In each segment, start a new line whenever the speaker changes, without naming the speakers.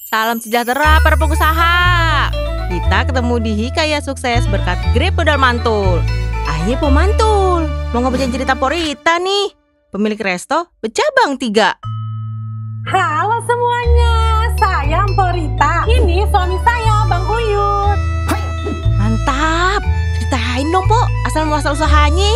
Salam sejahtera para pengusaha. Kita ketemu di Hikayat Sukses berkat Grab Modal Mantul. Ayo Po Mantul, mau ngebacain cerita Porita nih, pemilik resto Becabang 3.
Halo semuanya, saya Porita. Ini suami saya, Bang Uyut.
Mantap, ceritain dong Po, asal muasal usahanya.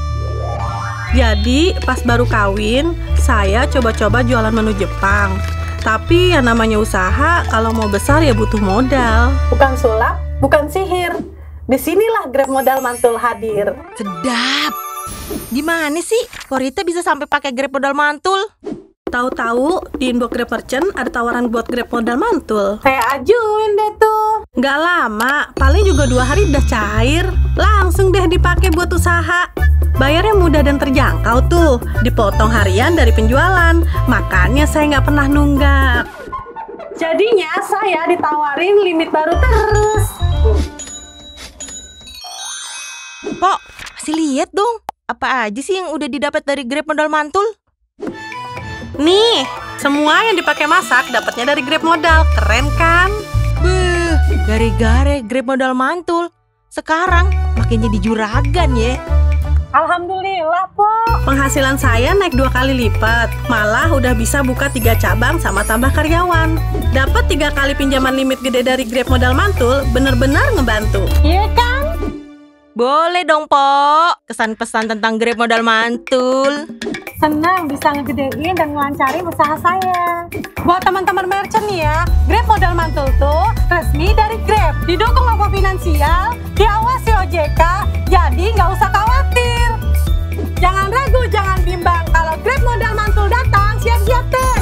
Jadi pas baru kawin, saya coba-coba jualan menu Jepang. Tapi yang namanya usaha, kalau mau besar ya butuh modal. Bukan sulap, bukan sihir. Disinilah Grab Modal Mantul hadir.
Sedap. Gimana sih Porita bisa sampai pakai Grab Modal Mantul?
Tahu-tahu di inbox Grab Merchant ada tawaran buat Grab Modal Mantul. Saya ajuin deh tuh. Nggak lama, paling juga 2 hari udah cair. Langsung deh dipakai buat usaha. Bayarnya mudah dan terjangkau tuh, dipotong harian dari penjualan. Makanya saya nggak pernah nunggak. Jadinya saya ditawarin limit baru terus.
Po, kasih lihat dong, apa aja sih yang udah didapat dari Grab Modal Mantul?
Nih, semua yang dipakai masak dapatnya dari Grab Modal. Keren kan?
Beuh, gare-gare Grab Modal Mantul. Sekarang makin jadi juragan ya.
Alhamdulillah, Po. Penghasilan saya naik 2 kali lipat. Malah udah bisa buka 3 cabang sama tambah karyawan. Dapat 3 kali pinjaman limit gede dari Grab Modal Mantul, bener-bener ngebantu. Iya kan?
Boleh dong, Po. Kesan pesan tentang Grab Modal Mantul.
Senang bisa ngegedein dan ngelancarin usaha saya. Buat teman-teman merchant nih ya, Grab Modal Mantul tuh resmi dari Grab. Didukung sama finansial, diawasi OJK, jadi nggak usah khawatir. Jangan ragu, jangan bimbang. Kalau Grab Modal Mantul datang, siap-siap deh.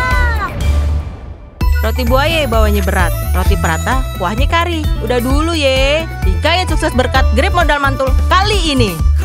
Roti buaya bawahnya berat, roti prata kuahnya kari. Udah dulu ye. Hikayat sukses berkat Grab Modal Mantul kali ini.